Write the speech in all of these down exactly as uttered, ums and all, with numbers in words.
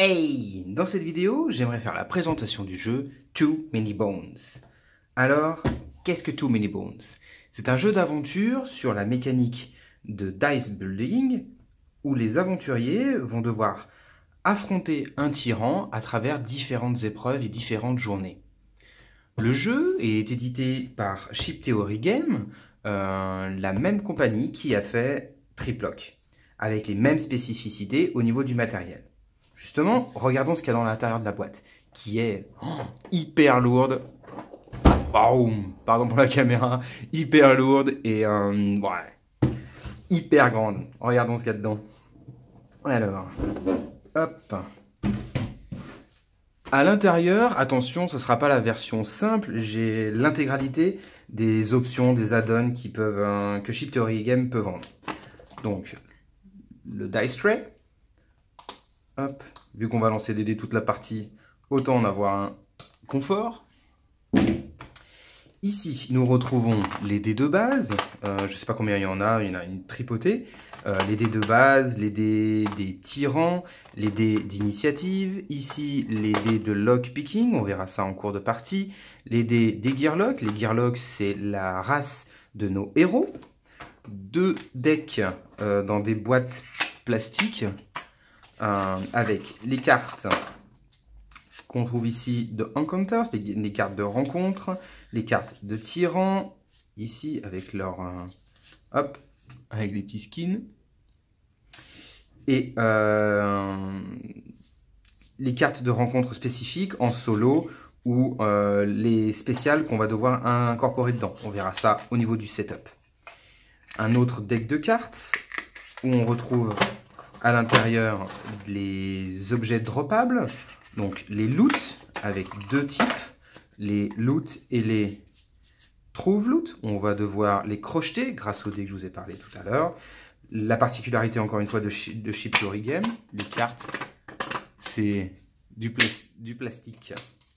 Hey! Dans cette vidéo, j'aimerais faire la présentation du jeu Too Many Bones. Alors, qu'est-ce que Too Many Bones? C'est un jeu d'aventure sur la mécanique de dice building où les aventuriers vont devoir affronter un tyran à travers différentes épreuves et différentes journées. Le jeu est édité par Chip Theory Games, euh, la même compagnie qui a fait Triploc, avec les mêmes spécificités au niveau du matériel. Justement, regardons ce qu'il y a dans l'intérieur de la boîte, qui est oh, hyper lourde. Boum, pardon pour la caméra, hyper lourde et euh, ouais, hyper grande. Regardons ce qu'il y a dedans. Alors, hop. À l'intérieur, attention, ce ne sera pas la version simple. J'ai l'intégralité des options, des add-ons qui peuvent, euh, que Chip Theory Games peut vendre. Donc, le dice tray. Hop, vu qu'on va lancer des dés toute la partie, autant en avoir un confort. Ici, nous retrouvons les dés de base. Euh, je ne sais pas combien il y en a, il y en a une tripotée. Euh, les dés de base, les dés des tyrans, les dés d'initiative. Ici, les dés de lockpicking, on verra ça en cours de partie. Les dés des gearlocks. Les gearlocks, c'est la race de nos héros. Deux decks euh, dans des boîtes plastiques. Euh, avec les cartes qu'on trouve ici de Encounters, les, les cartes de rencontre, les cartes de tyran, ici avec leur euh, hop, avec des petits skins, et euh, les cartes de rencontre spécifiques en solo ou euh, les spéciales qu'on va devoir incorporer dedans. On verra ça au niveau du setup. Un autre deck de cartes où on retrouve à l'intérieur les objets droppables, donc les loots avec deux types, les loots et les trouve loot. On va devoir les crocheter grâce au dé que je vous ai parlé tout à l'heure. La particularité encore une fois de, de Chip Theory Games, les cartes, c'est du, pla du plastique.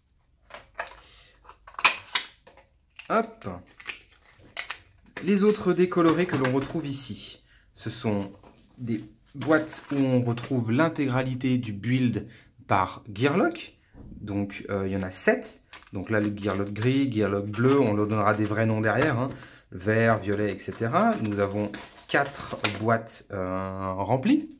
Hop. Les autres dés colorés que l'on retrouve ici, ce sont des boîte où on retrouve l'intégralité du build par gearlock. Donc euh, il y en a sept. Donc là le gearlock gris, gearlock bleu, on leur donnera des vrais noms derrière, hein. Vert, violet, et cetera. Nous avons quatre boîtes euh, remplies.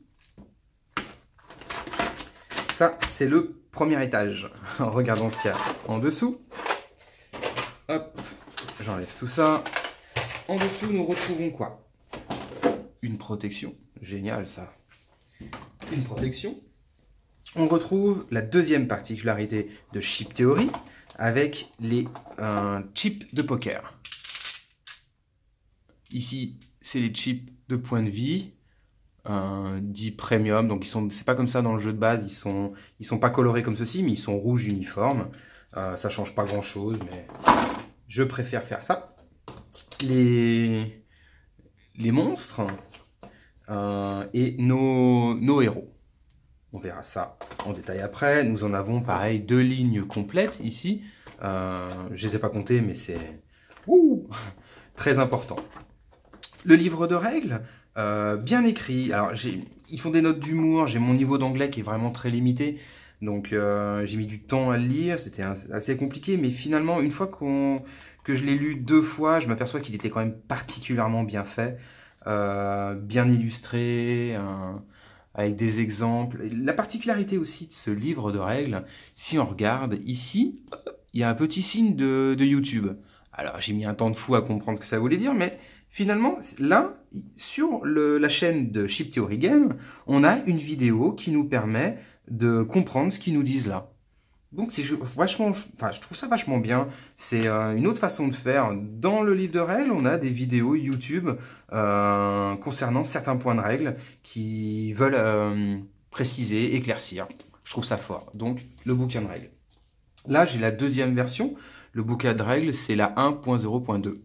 Ça c'est le premier étage. Regardons ce qu'il y a en dessous. Hop, j'enlève tout ça. En dessous nous retrouvons quoi? Une protection. Génial ça. Une protection. On retrouve la deuxième particularité de Chip Theory avec les euh, chips de poker. Ici, c'est les chips de points de vie, euh, dits premium. Donc, ils sont, c'est pas comme ça dans le jeu de base. Ils sont, ils sont pas colorés comme ceci, mais ils sont rouges uniformes. Euh, ça change pas grand chose, mais je préfère faire ça. Les, les monstres. Euh, et nos, nos héros. On verra ça en détail après. Nous en avons pareil deux lignes complètes ici. Euh, je ne les ai pas comptées, mais c'est très important. Le livre de règles, euh, bien écrit. Alors ils font des notes d'humour. J'ai mon niveau d'anglais qui est vraiment très limité. Donc euh, j'ai mis du temps à le lire. C'était assez compliqué. Mais finalement, une fois qu'on, que je l'ai lu deux fois, je m'aperçois qu'il était quand même particulièrement bien fait. Euh, bien illustré, euh, avec des exemples. La particularité aussi de ce livre de règles, si on regarde ici, il y a un petit signe de, de YouTube. Alors j'ai mis un temps de fou à comprendre ce que ça voulait dire, mais finalement, là, sur le, la chaîne de Chip Theory Games, on a une vidéo qui nous permet de comprendre ce qu'ils nous disent là. Donc c'est vachement, enfin je trouve ça vachement bien. C'est euh, une autre façon de faire. Dans le livre de règles, on a des vidéos YouTube euh, concernant certains points de règles qui veulent euh, préciser, éclaircir. Je trouve ça fort. Donc le bouquin de règles. Là j'ai la deuxième version. Le bouquin de règles c'est la un point zéro point deux.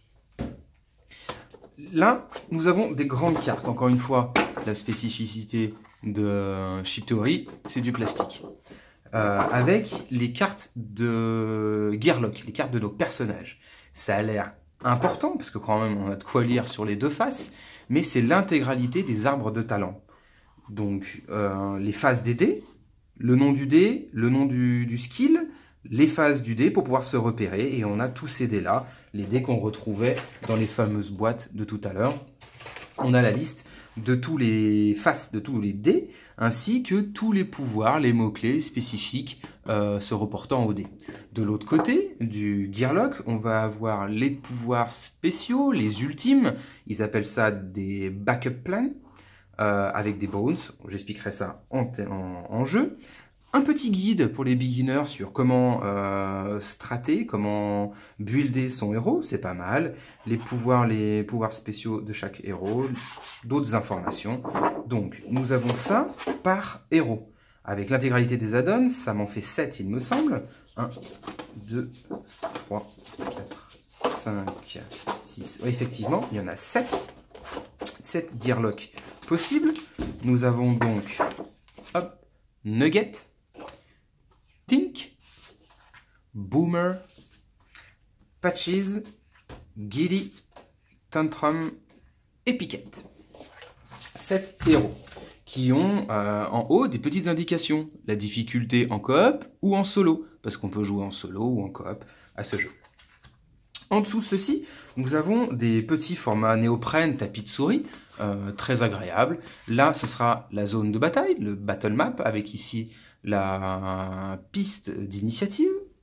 Là nous avons des grandes cartes. Encore une fois, la spécificité de Chip Theory, c'est du plastique. Euh, avec les cartes de gearlock, les cartes de nos personnages. Ça a l'air important, parce que quand même on a de quoi lire sur les deux faces, mais c'est l'intégralité des arbres de talent. Donc euh, les faces des dés, le nom du dé, le nom du, du skill, les phases du dé pour pouvoir se repérer. Et on a tous ces dés-là, les dés qu'on retrouvait dans les fameuses boîtes de tout à l'heure. On a la liste de tous les faces, de tous les dés, ainsi que tous les pouvoirs, les mots-clés spécifiques euh, se reportant au dé. De l'autre côté du Gearlock, on va avoir les pouvoirs spéciaux, les ultimes. Ils appellent ça des backup plans, euh, avec des bones. J'expliquerai ça en, en, en jeu. Un petit guide pour les beginners sur comment euh, strater, comment builder son héros, c'est pas mal. Les pouvoirs, les pouvoirs spéciaux de chaque héros, d'autres informations. Donc, nous avons ça par héros. Avec l'intégralité des add-ons, ça m'en fait sept, il me semble. un, deux, trois, quatre, cinq, six. Oui, effectivement, il y en a sept. sept Gearlock possibles. Nous avons donc hop, Nugget, Tink, Boomer, Patches, Giddy, Tantrum et Piquette. Sept héros qui ont euh, en haut des petites indications. La difficulté en coop ou en solo, parce qu'on peut jouer en solo ou en coop à ce jeu. En dessous de ceci, nous avons des petits formats néoprène, tapis de souris, euh, très agréables. Là, ce sera la zone de bataille, le battle map, avec ici la piste d'initiative.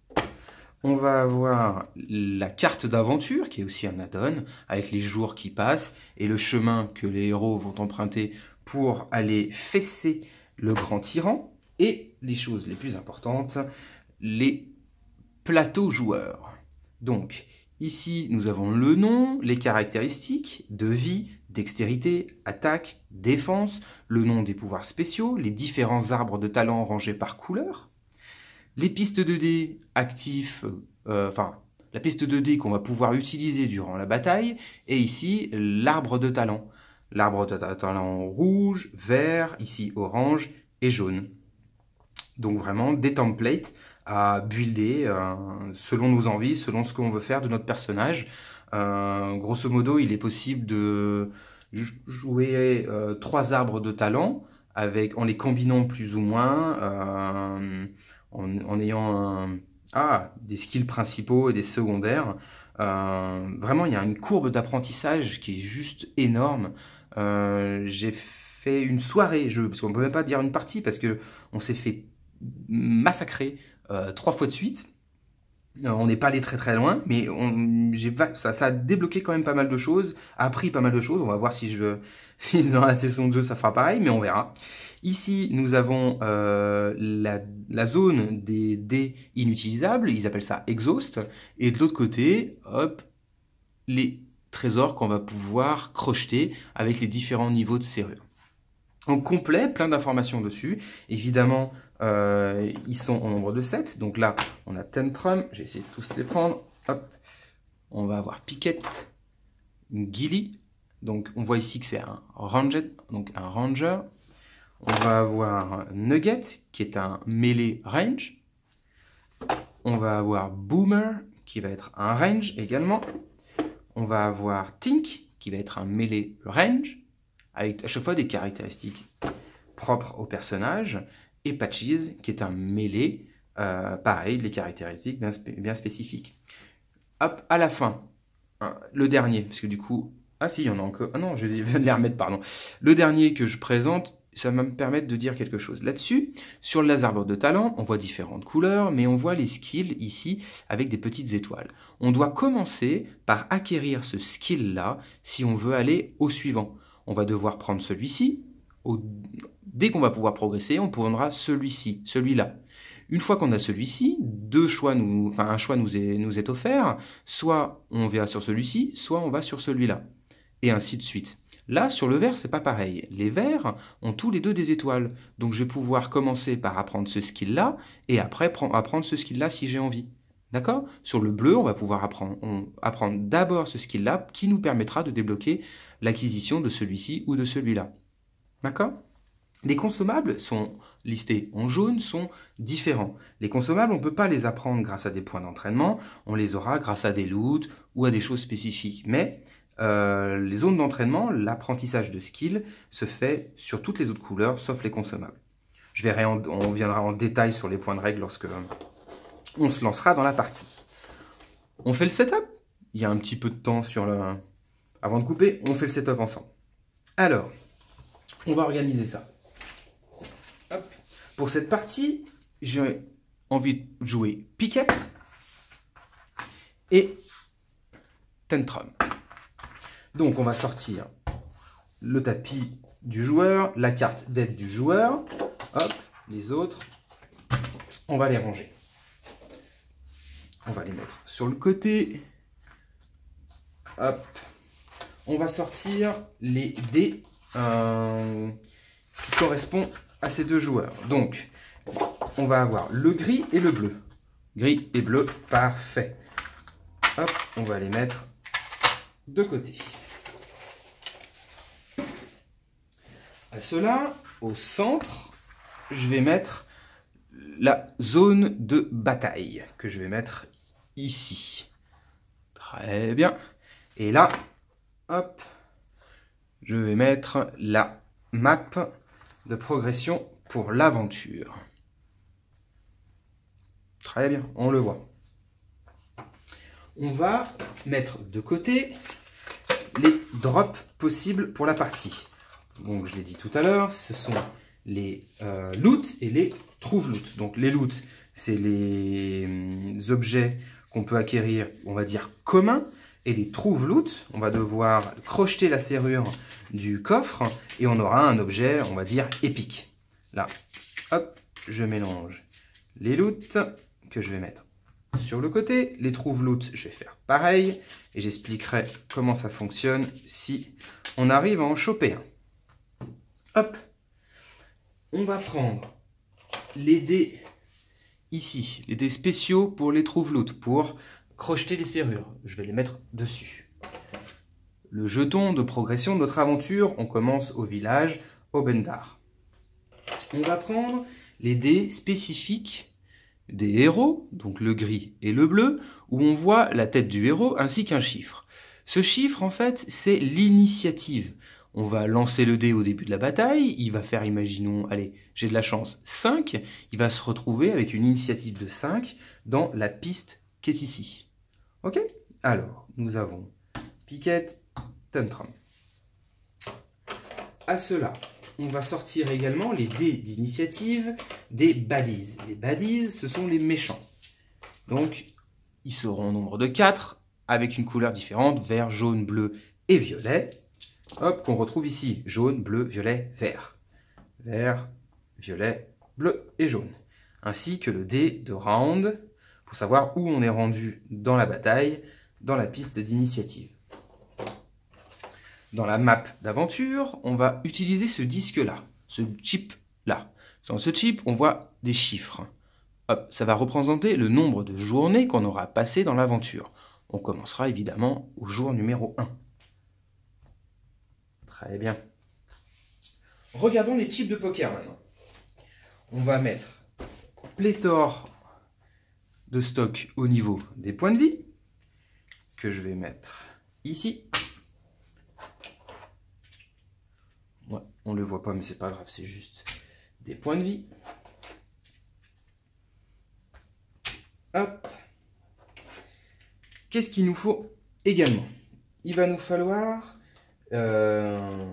On va avoir la carte d'aventure, qui est aussi un add-on, avec les jours qui passent et le chemin que les héros vont emprunter pour aller fesser le grand tyran. Et les choses les plus importantes, les plateaux joueurs. Donc, ici, nous avons le nom, les caractéristiques de vie, dextérité, attaque, défense, le nom des pouvoirs spéciaux, les différents arbres de talent rangés par couleur, les pistes de dés actifs, euh, enfin, la piste de dés qu'on va pouvoir utiliser durant la bataille, et ici, l'arbre de talent. L'arbre de talent rouge, vert, ici orange et jaune. Donc vraiment des templates à builder euh, selon nos envies, selon ce qu'on veut faire de notre personnage. Euh, grosso modo, il est possible de jouer euh, trois arbres de talent avec, en les combinant plus ou moins, euh, en, en ayant un, ah, des skills principaux et des secondaires. Euh, vraiment, il y a une courbe d'apprentissage qui est juste énorme. Euh, j'ai fait une soirée jeu, parce qu'on ne peut même pas dire une partie, parce qu'on s'est fait massacrer euh, trois fois de suite. Euh, on n'est pas allé très très loin, mais on, ça, ça a débloqué quand même pas mal de choses, appris pas mal de choses. On va voir si, je, si dans la session de jeu ça fera pareil, mais on verra. Ici, nous avons euh, la, la zone des dés inutilisables, ils appellent ça exhaust, et de l'autre côté, hop, les trésors qu'on va pouvoir crocheter avec les différents niveaux de serrure. En complet, plein d'informations dessus. Évidemment, euh, ils sont au nombre de sept. Donc là, on a Tantrum. Je vais essayer de tous les prendre. Hop. On va avoir Piquette, Gilly. Donc on voit ici que c'est un Ranger. Donc un Ranger. On va avoir Nugget, qui est un melee range. On va avoir Boomer, qui va être un range également. On va avoir Tink, qui va être un melee range, avec à chaque fois des caractéristiques propres au personnage, et Patches, qui est un melee, euh, pareil, les caractéristiques bien, spé bien spécifiques. Hop, à la fin, hein, le dernier, parce que du coup, ah si, il y en a encore, ah non, je viens de les remettre, pardon. Le dernier que je présente, ça va me permettre de dire quelque chose. Là-dessus, sur le arbre de talent, on voit différentes couleurs, mais on voit les skills ici avec des petites étoiles. On doit commencer par acquérir ce skill-là si on veut aller au suivant. On va devoir prendre celui-ci. Dès qu'on va pouvoir progresser, on prendra celui-ci, celui-là. Une fois qu'on a celui-ci, deux choix nous, enfin un choix nous est, nous est offert. Soit on va sur celui-ci, soit on va sur celui-là. Et ainsi de suite. Là, sur le vert, c'est pas pareil. Les verts ont tous les deux des étoiles. Donc, je vais pouvoir commencer par apprendre ce skill-là et après apprendre ce skill-là si j'ai envie. D'accord? Sur le bleu, on va pouvoir apprendre, on, apprendre d'abord ce skill-là qui nous permettra de débloquer l'acquisition de celui-ci ou de celui-là. D'accord? Les consommables sont listés en jaune, sont différents. Les consommables, on ne peut pas les apprendre grâce à des points d'entraînement. On les aura grâce à des loots ou à des choses spécifiques. Mais Euh, les zones d'entraînement, l'apprentissage de skills se fait sur toutes les autres couleurs, sauf les consommables. Je verrai, en, on viendra en détail sur les points de règle lorsque on se lancera dans la partie. On fait le setup. Il y a un petit peu de temps sur le... avant de couper, on fait le setup ensemble. Alors, on va organiser ça. Hop. Pour cette partie, j'ai envie de jouer piquette et tantrum. Donc, on va sortir le tapis du joueur, la carte d'aide du joueur. Hop, les autres, on va les ranger. On va les mettre sur le côté. Hop. On va sortir les dés euh, qui correspondent à ces deux joueurs. Donc, on va avoir le gris et le bleu. Gris et bleu, parfait. Hop, on va les mettre de côté. À cela, au centre, je vais mettre la zone de bataille que je vais mettre ici. Très bien. Et là, hop, je vais mettre la map de progression pour l'aventure. Très bien, on le voit. On va mettre de côté les drops possibles pour la partie. Donc, je l'ai dit tout à l'heure, ce sont les euh, loots et les trouve-loot. Donc, les loots, c'est les euh, objets qu'on peut acquérir, on va dire, communs. Et les trouve-loot, on va devoir crocheter la serrure du coffre et on aura un objet, on va dire, épique. Là, hop, je mélange les loots que je vais mettre sur le côté. Les trouve-loot, je vais faire pareil. Et j'expliquerai comment ça fonctionne si on arrive à en choper un. Hop, on va prendre les dés ici, les dés spéciaux pour les trouve-loot, pour crocheter les serrures. Je vais les mettre dessus. Le jeton de progression de notre aventure, on commence au village Obendar. On va prendre les dés spécifiques des héros, donc le gris et le bleu, où on voit la tête du héros ainsi qu'un chiffre. Ce chiffre, en fait, c'est l'initiative. On va lancer le dé au début de la bataille, il va faire, imaginons, allez, j'ai de la chance, cinq, il va se retrouver avec une initiative de cinq dans la piste qui est ici. Ok? Alors, nous avons piquette, tantrum. À cela, on va sortir également les dés d'initiative des baddies. Les baddies, ce sont les méchants. Donc, ils seront au nombre de quatre, avec une couleur différente, vert, jaune, bleu et violet. Hop, qu'on retrouve ici, jaune, bleu, violet, vert. Vert, violet, bleu et jaune. Ainsi que le dé de round, pour savoir où on est rendu dans la bataille, dans la piste d'initiative. Dans la map d'aventure, on va utiliser ce disque-là, ce chip-là. Dans ce chip, on voit des chiffres. Hop, ça va représenter le nombre de journées qu'on aura passé dans l'aventure. On commencera évidemment au jour numéro un. Très bien. Regardons les chips de poker maintenant. On va mettre pléthore de stock au niveau des points de vie, que je vais mettre ici. Ouais, on ne le voit pas, mais c'est pas grave, c'est juste des points de vie. Hop. Qu'est-ce qu'il nous faut également? Il va nous falloir euh,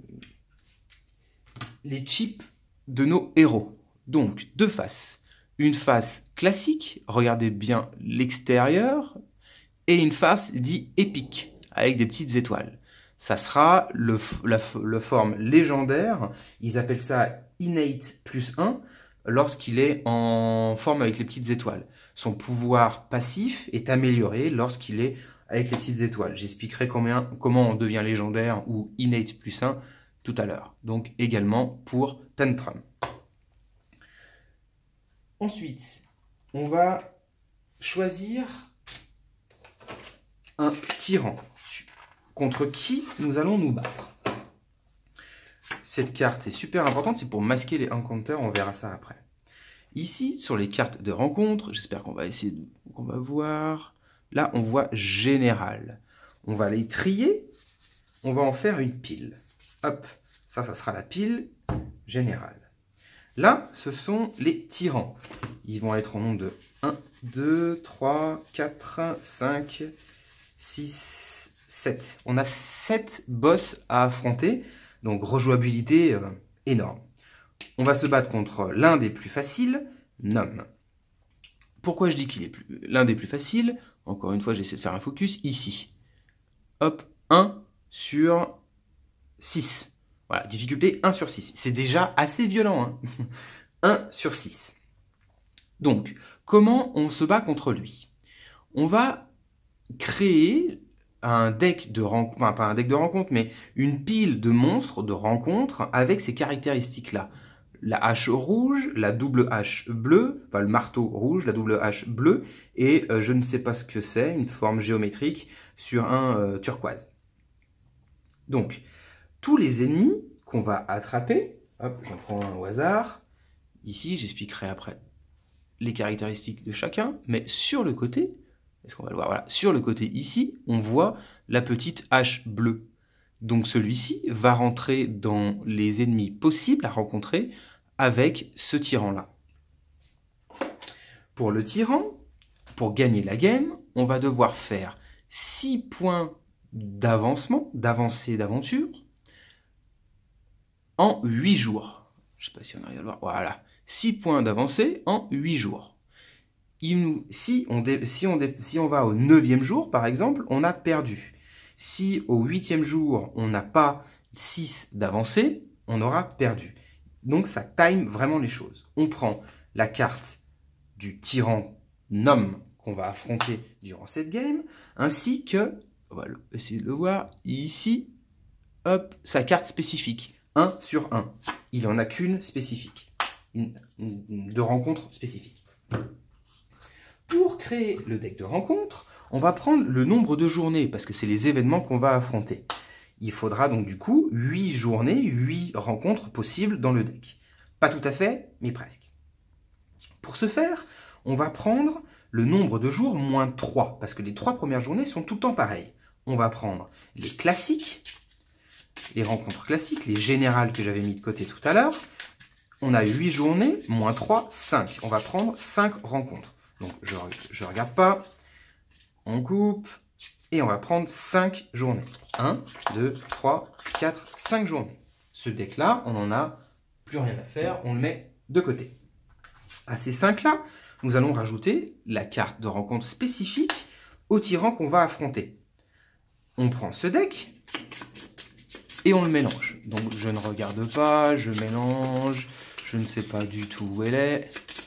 les chips de nos héros. Donc, deux faces. Une face classique, regardez bien l'extérieur, et une face dit épique, avec des petites étoiles. Ça sera le, la, la forme légendaire, ils appellent ça innate plus un, lorsqu'il est en forme avec les petites étoiles. Son pouvoir passif est amélioré lorsqu'il est avec les petites étoiles. J'expliquerai combien, comment on devient légendaire ou innate plus un tout à l'heure. Donc également pour tantrum. Ensuite, on va choisir un tyran contre qui nous allons nous battre. Cette carte est super importante, c'est pour masquer les encounters, on verra ça après. Ici, sur les cartes de rencontre, j'espère qu'on va essayer de, qu'on va voir. Là, on voit général. On va les trier, on va en faire une pile. Hop, ça, ça sera la pile générale. Là, ce sont les tyrans. Ils vont être au nombre de un, deux, trois, quatre, cinq, six, sept. On a sept boss à affronter, donc rejouabilité euh, énorme. On va se battre contre l'un des plus faciles, Nom. Pourquoi je dis qu'il est l'un des plus faciles? Encore une fois, j'essaie de faire un focus ici. Hop, un sur six. Voilà, difficulté un sur six. C'est déjà assez violent, hein. un sur six. Donc, comment on se bat contre lui? On va créer un deck de rencontre, enfin pas un deck de rencontre, mais une pile de monstres de rencontres avec ces caractéristiques-là. La hache rouge, la double hache bleue, enfin le marteau rouge, la double hache bleue, et euh, je ne sais pas ce que c'est, une forme géométrique sur un euh, turquoise. Donc, tous les ennemis qu'on va attraper, hop, j'en prends un au hasard, ici j'expliquerai après les caractéristiques de chacun, mais sur le côté, est-ce qu'on va le voir? Voilà, sur le côté ici, on voit la petite hache bleue. Donc celui-ci va rentrer dans les ennemis possibles à rencontrer avec ce tyran-là. Pour le tyran, pour gagner la game, on va devoir faire six points d'avancement, d'avancée d'aventure, en huit jours. Je ne sais pas si on arrive à le voir. Voilà, six points d'avancée en huit jours. Il nous, si, on dé, si, on dé, si on va au neuvième jour, par exemple, on a perdu. Si au huitième jour, on n'a pas six d'avancée, on aura perdu. Donc ça time vraiment les choses. On prend la carte du tyran Nom qu'on va affronter durant cette game, ainsi que, on va essayer de le voir, ici, hop, sa carte spécifique. un sur un. Il n'en a qu'une spécifique. Une, une, une, de rencontre spécifique. Pour créer le deck de rencontre, on va prendre le nombre de journées, parce que c'est les événements qu'on va affronter. Il faudra donc du coup huit journées, huit rencontres possibles dans le deck. Pas tout à fait, mais presque. Pour ce faire, on va prendre le nombre de jours moins trois, parce que les trois premières journées sont tout le temps pareilles. On va prendre les classiques, les rencontres classiques, les générales que j'avais mis de côté tout à l'heure. On a huit journées, moins trois, cinq. On va prendre cinq rencontres. Donc je ne regarde pas, on coupe, et on va prendre cinq journées. un, deux, trois, quatre, cinq journées. Ce deck-là, on n'en a plus rien à faire, on le met de côté. À ces cinq-là, nous allons rajouter la carte de rencontre spécifique au tyran qu'on va affronter. On prend ce deck et on le mélange. Donc je ne regarde pas, je mélange, je ne sais pas du tout où elle est.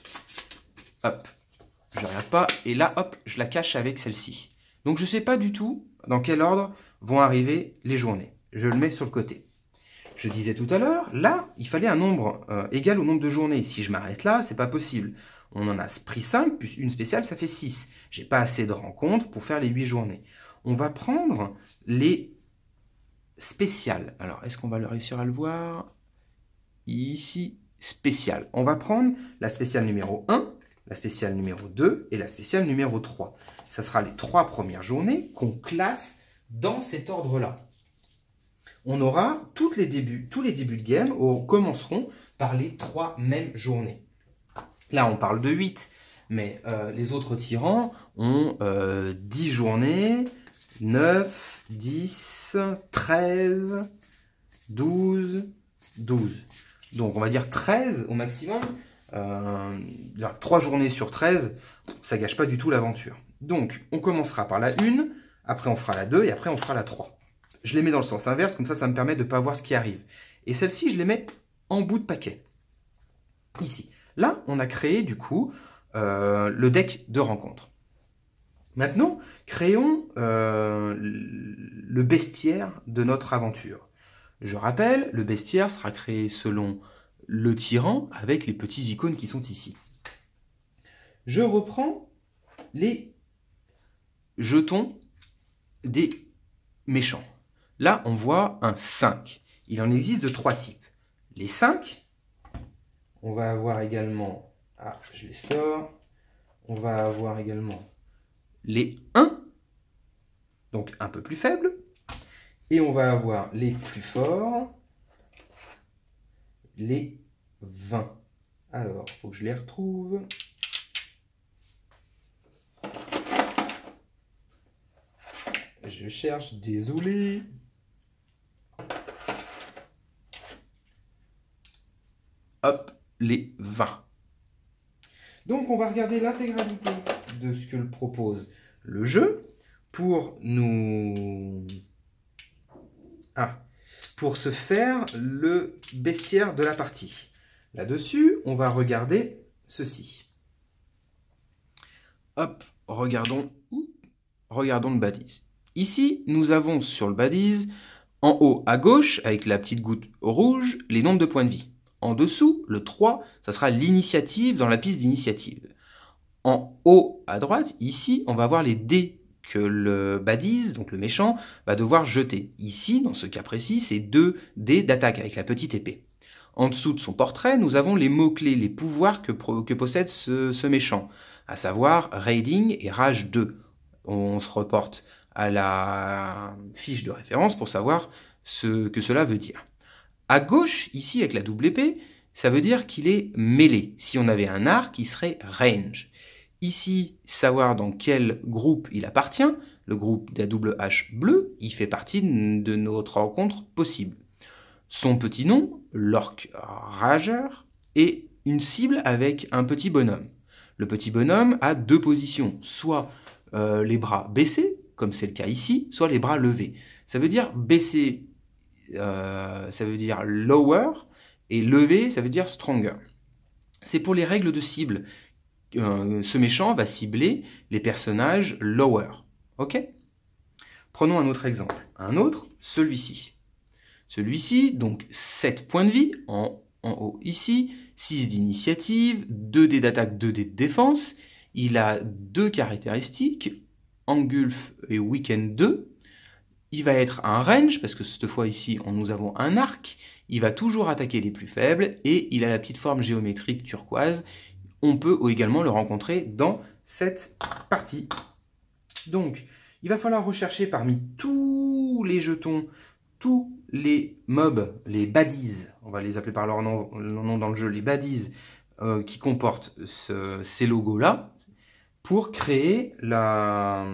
Hop, je ne regarde pas, et là, hop, je la cache avec celle-ci. Donc je ne sais pas du tout dans quel ordre vont arriver les journées. Je le mets sur le côté. Je disais tout à l'heure, là, il fallait un nombre euh, égal au nombre de journées. Si je m'arrête là, c'est pas possible. On en a pris cinq, plus une spéciale, ça fait six. J'ai pas assez de rencontres pour faire les huit journées. On va prendre les spéciales. Alors, est-ce qu'on va réussir à le voir? Ici, spéciale. On va prendre la spéciale numéro un, la spéciale numéro deux et la spéciale numéro trois. Ça sera les trois premières journées qu'on classe dans cet ordre-là. On aura toutes les débuts, tous les débuts de game au, commenceront par les trois mêmes journées. Là, on parle de huit, mais euh, les autres tyrans ont euh, dix journées, neuf, dix, treize, douze, douze. Donc, on va dire treize au maximum. Euh, trois journées sur treize, ça gâche pas du tout l'aventure. Donc, on commencera par la un, après on fera la deux et après on fera la trois. Je les mets dans le sens inverse, comme ça, ça me permet de ne pas voir ce qui arrive. Et celle-ci, je les mets en bout de paquet. Ici. Là, on a créé, du coup, euh, le deck de rencontre. Maintenant, créons euh, le bestiaire de notre aventure. Je rappelle, le bestiaire sera créé selon le tyran avec les petits icônes qui sont ici. Je reprends les jetons des méchants. Là, on voit un cinq. Il en existe de trois types. Les cinq, on va avoir également... Ah, je les sors. On va avoir également les un, donc un peu plus faibles. Et on va avoir les plus forts, les vingt. Alors, il faut que je les retrouve. Je cherche, désolé. Hop, les vingt. Donc, on va regarder l'intégralité de ce que propose le jeu pour nous... Ah, pour se faire le bestiaire de la partie. Là-dessus, on va regarder ceci. Hop, regardons, regardons le badise. Ici, nous avons sur le badise, en haut à gauche, avec la petite goutte rouge, les nombres de points de vie. En dessous, le trois, ça sera l'initiative dans la piste d'initiative. En haut à droite, ici, on va voir les dés que le badise, donc le méchant, va devoir jeter. Ici, dans ce cas précis, c'est deux dés d'attaque avec la petite épée. En dessous de son portrait, nous avons les mots-clés, les pouvoirs que, que possède ce, ce méchant, à savoir Raiding et Rage deux. On se reporte à la fiche de référence pour savoir ce que cela veut dire. À gauche, ici, avec la double épée, ça veut dire qu'il est mêlé. Si on avait un arc, il serait range. Ici, savoir dans quel groupe il appartient, le groupe d'A W H bleu, il fait partie de notre rencontre possible. Son petit nom, l'orc rageur, est une cible avec un petit bonhomme. Le petit bonhomme a deux positions, soit euh, les bras baissés, comme c'est le cas ici, soit les bras levés. Ça veut dire baisser, euh, ça veut dire lower, et lever, ça veut dire stronger. C'est pour les règles de cible. Euh, ce méchant va cibler les personnages lower. Ok ? Prenons un autre exemple. Un autre, celui-ci. Celui-ci, donc sept points de vie, en, en haut ici, six d'initiative, deux dés d'attaque, deux dés de défense. Il a deux caractéristiques, Engulf et Weekend deux. Il va être un range, parce que cette fois ici, nous avons un arc. Il va toujours attaquer les plus faibles, et il a la petite forme géométrique turquoise. On peut également le rencontrer dans cette partie. Donc, il va falloir rechercher parmi tous les jetons, tous les mobs, les baddies, on va les appeler par leur nom, leur nom dans le jeu, les baddies euh, qui comportent ce, ces logos-là, pour créer la,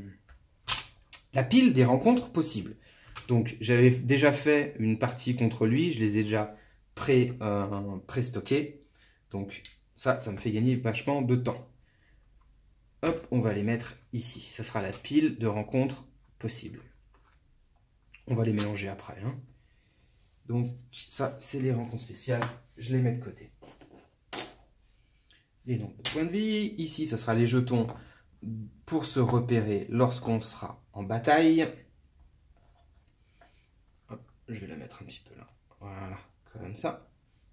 la pile des rencontres possibles. Donc, j'avais déjà fait une partie contre lui, je les ai déjà pré, euh, pré-stockés. Donc, ça, ça me fait gagner vachement de temps. Hop, on va les mettre ici. Ça sera la pile de rencontres possibles. On va les mélanger après. Hein. Donc, ça, c'est les rencontres spéciales. Je les mets de côté. Les nombres de points de vie. Ici, ça sera les jetons pour se repérer lorsqu'on sera en bataille. Hop, je vais la mettre un petit peu là. Voilà, comme ça.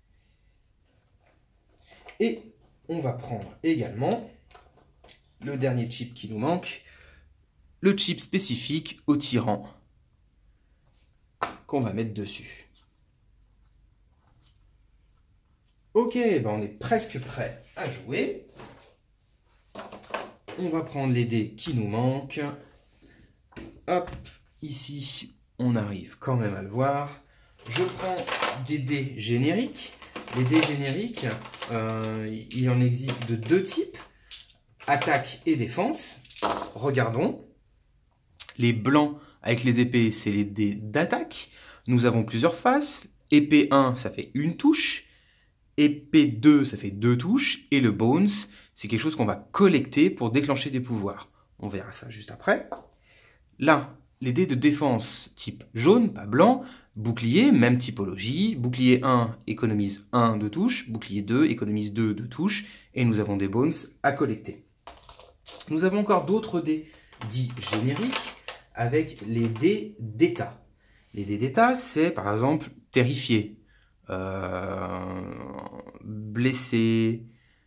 Et on va prendre également le dernier chip qui nous manque, le chip spécifique au tyran qu'on va mettre dessus. Ok, ben on est presque prêt à jouer. On va prendre les dés qui nous manquent. Hop, ici, on arrive quand même à le voir. Je prends des dés génériques. Les dés génériques, euh, il en existe de deux types, attaque et défense. Regardons. Les blancs avec les épées, c'est les dés d'attaque. Nous avons plusieurs faces. Épée un, ça fait une touche. Épée deux, ça fait deux touches. Et le bones, c'est quelque chose qu'on va collecter pour déclencher des pouvoirs. On verra ça juste après. Là, les dés de défense type jaune, pas blanc. Bouclier, même typologie. Bouclier un économise un de touche. Bouclier deux économise deux de touche. Et nous avons des bones à collecter. Nous avons encore d'autres dés dits génériques avec les dés d'état. Les dés d'état, c'est par exemple terrifié, euh, blessé,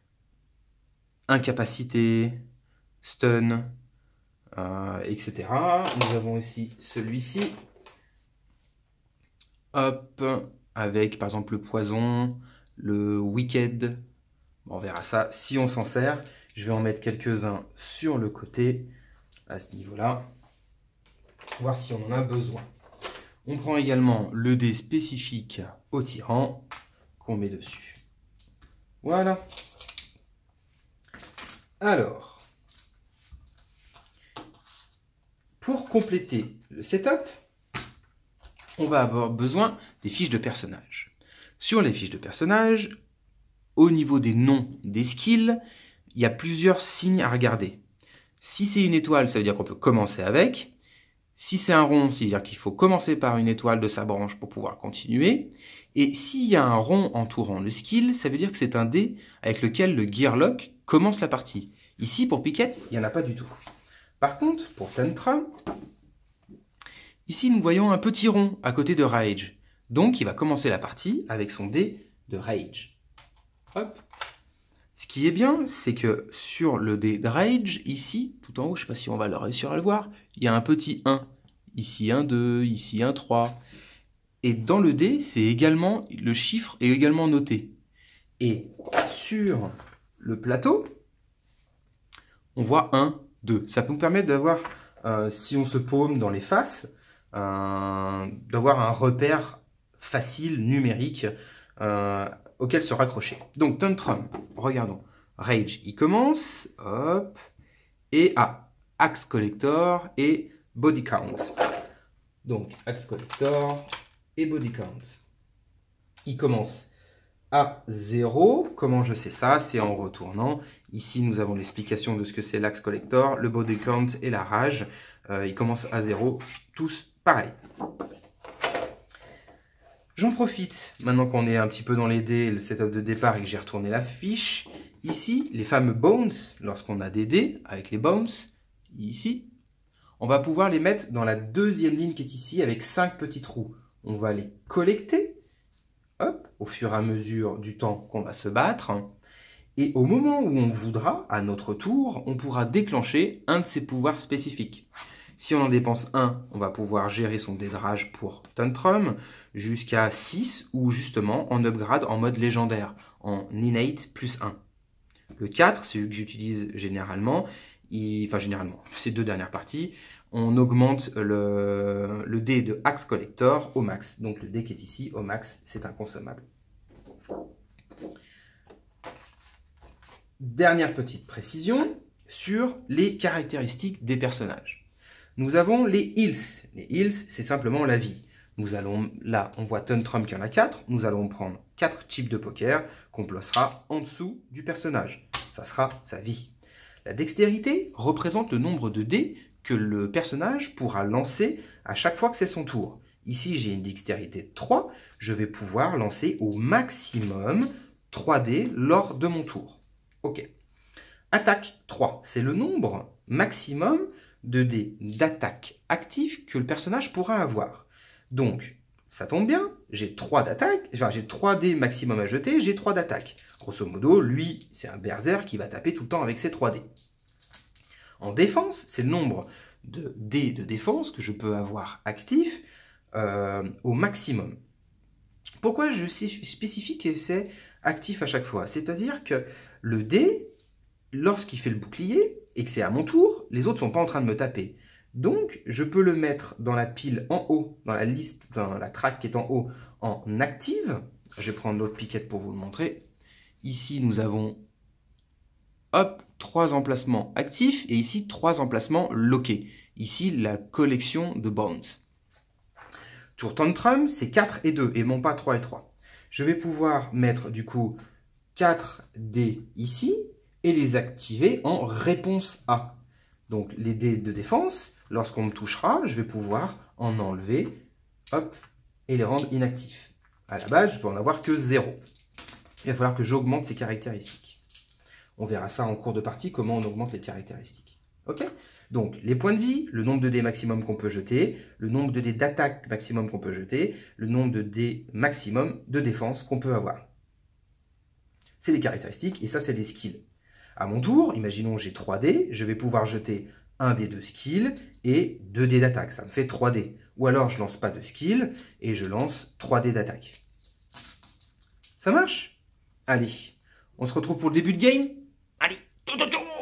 incapacité, stun, euh, et cetera. Nous avons aussi celui-ci. Hop, avec par exemple le poison, le wicked. Bon, on verra ça si on s'en sert. Je vais en mettre quelques-uns sur le côté, à ce niveau-là, voir si on en a besoin. On prend également le dé spécifique au tyran qu'on met dessus. Voilà. Alors, pour compléter le setup, on va avoir besoin des fiches de personnage. Sur les fiches de personnage, au niveau des noms des skills, il y a plusieurs signes à regarder. Si c'est une étoile, ça veut dire qu'on peut commencer avec. Si c'est un rond, ça veut dire qu'il faut commencer par une étoile de sa branche pour pouvoir continuer. Et s'il y a un rond entourant le skill, ça veut dire que c'est un dé avec lequel le Gearlock commence la partie. Ici, pour Piquette, il n'y en a pas du tout. Par contre, pour Tantrum, ici nous voyons un petit rond à côté de Rage. Donc il va commencer la partie avec son dé de Rage. Hop. Ce qui est bien, c'est que sur le dé de Rage, ici, tout en haut, je ne sais pas si on va réussir à le voir, il y a un petit un. Ici un deux, ici un trois. Et dans le dé, c'est également, le chiffre est également noté. Et sur le plateau, on voit un, deux. Ça peut nous permettre d'avoir, euh, si on se paume dans les faces, euh, d'avoir un repère facile, numérique, euh, auquel se raccrocher. Donc Tantrum, regardons. Rage, il commence, hop, et à ah, Axe Collector et Body Count. Donc Axe Collector et Body Count. Il commence à zéro. Comment je sais ça? C'est en retournant. Ici, nous avons l'explication de ce que c'est l'Axe Collector, le Body Count et la Rage. Euh, ils commencent à zéro, tous pareil. J'en profite, maintenant qu'on est un petit peu dans les dés, le setup de départ et que j'ai retourné la fiche. Ici, les fameux bones, lorsqu'on a des dés avec les bones, ici, on va pouvoir les mettre dans la deuxième ligne qui est ici avec cinq petits trous. On va les collecter, hop, au fur et à mesure du temps qu'on va se battre. Et au moment où on voudra, à notre tour, on pourra déclencher un de ses pouvoirs spécifiques. Si on en dépense un, on va pouvoir gérer son dé de rage pour Tantrum jusqu'à six ou justement en upgrade en mode légendaire, en innate plus un. Le quatre, c'est celui que j'utilise généralement, il, enfin généralement, ces deux dernières parties, on augmente le, le dé de Axe Collector au max. Donc le dé qui est ici au max, c'est inconsommable. Dernière petite précision sur les caractéristiques des personnages. Nous avons les heals. Les heals, c'est simplement la vie. Nous allons, là, on voit Tantrum qui en a quatre. Nous allons prendre quatre chips de poker qu'on placera en dessous du personnage. Ça sera sa vie. La dextérité représente le nombre de dés que le personnage pourra lancer à chaque fois que c'est son tour. Ici, j'ai une dextérité de trois. Je vais pouvoir lancer au maximum trois dés lors de mon tour. Ok. Attaque trois, c'est le nombre maximum de dés d'attaque actifs que le personnage pourra avoir. Donc, ça tombe bien, j'ai trois d'attaque, enfin j'ai trois dés maximum à jeter, j'ai trois d'attaque. Grosso modo, lui, c'est un berserk qui va taper tout le temps avec ses trois dés. En défense, c'est le nombre de dés de défense que je peux avoir actifs euh, au maximum. Pourquoi je spécifie que c'est actif à chaque fois? C'est-à-dire que le dé, lorsqu'il fait le bouclier, et que c'est à mon tour, les autres ne sont pas en train de me taper. Donc, je peux le mettre dans la pile en haut, dans la liste, dans la track qui est en haut, en active. Je vais prendre l'autre piquette pour vous le montrer. Ici, nous avons, hop, trois emplacements actifs, et ici, trois emplacements loqués. Ici, la collection de bones. Tour Tantrum, c'est quatre et deux, et non pas trois et trois. Je vais pouvoir mettre, du coup, quatre dés ici, et les activer en réponse A. Donc, les dés de défense, lorsqu'on me touchera, je vais pouvoir en enlever, hop, et les rendre inactifs. À la base, je peux en avoir que zéro. Il va falloir que j'augmente ces caractéristiques. On verra ça en cours de partie, comment on augmente les caractéristiques. Ok? Donc, les points de vie, le nombre de dés maximum qu'on peut jeter, le nombre de dés d'attaque maximum qu'on peut jeter, le nombre de dés maximum de défense qu'on peut avoir. C'est les caractéristiques, et ça, c'est les skills. À mon tour, imaginons j'ai trois dés, je vais pouvoir jeter un dé de skill et deux dés d'attaque. Ça me fait trois dés. Ou alors je lance pas de skill et je lance trois dés d'attaque. Ça marche? Allez, on se retrouve pour le début de game. Allez,